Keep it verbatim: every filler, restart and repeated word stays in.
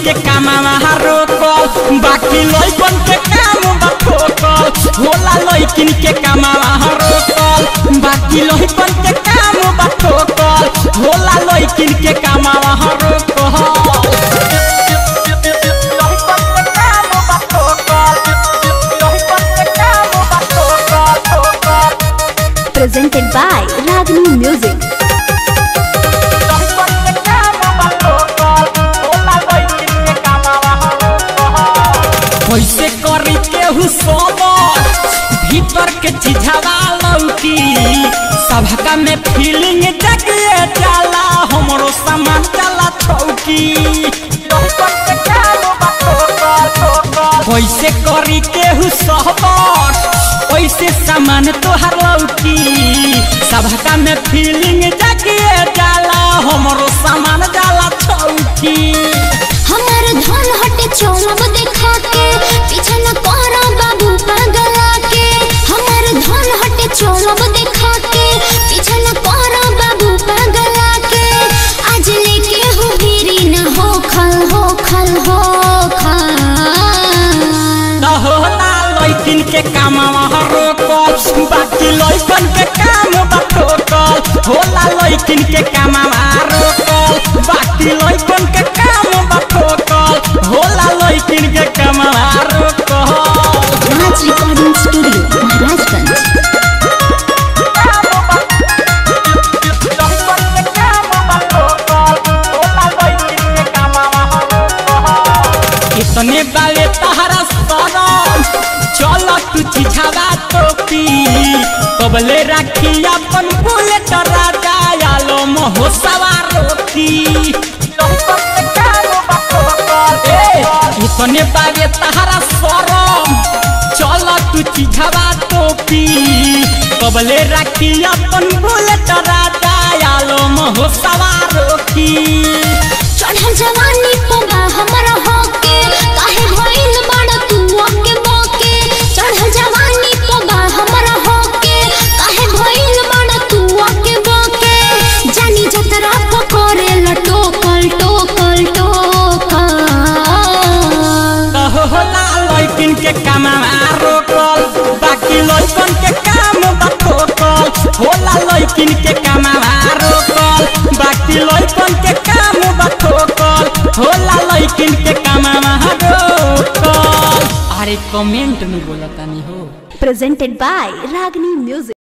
के कामवा रोकल बाकी लइकन के काम बठोकल होला लइकिन के कामवा रोकल बाकी लइकन के काम बठोकल होला लइकिन के कामवा रोकल Presented by Ragini Music. कैसे करी केहू सोबर भीतर के चिझावा लौकी सबका में फीलिंग जगिए जाला हमरो सामान चला थौकी कैसे करी केहू सोबर कैसे सामान तोहर लौकी सबका में फीलिंग जगिए जाला हमरो सामान जाला थौकी हमार धन हटे चोलब देखा के पीछे न कोरा बाबू पगला के हमार धन हटे चोलब देखा के पीछे न कोरा बाबू पगला के आज लेके हो गिरी न हो खल हो खल हो खल होला लइकिन के कामवा रोकल बाकी लइकन के काम बठोकल होला लइकिन के कामवा रोकल बाकी लइकन के काम बठोकल होला लइकिन के कामवा रोकल राज रिकॉर्डिंग स्टूडियो महाराजगंज इतने बाले तहरा सरम चल तू चिझावा टोपी कबले राखी अपन बुलेट राजा आलो मोह सवार रोकी इतने बाले तहरा सरम चल तू चिझावा टोपी कबले राखी अपन बुलेट राजा आलो मोह सवार रोकी चढ़ल जवानी पोगा हमरा होके काहे भइल बड़ तू ओके बोके चढ़ल जवानी पोगा हमरा होके काहे भइल बड़ तू ओके बोके जानी जतरा पकोरे लटोकल टोकल टोकल होला लइकिन के कामवा रोकल बाकी लइकन के काम बठोकल होला लइकिन के कामवा रोकल बाकी लइकन के काम बठोकल होला लइकिन के कामवा रोकल अरे कमेंट में बोलतानी हो Presented by Ragini Music.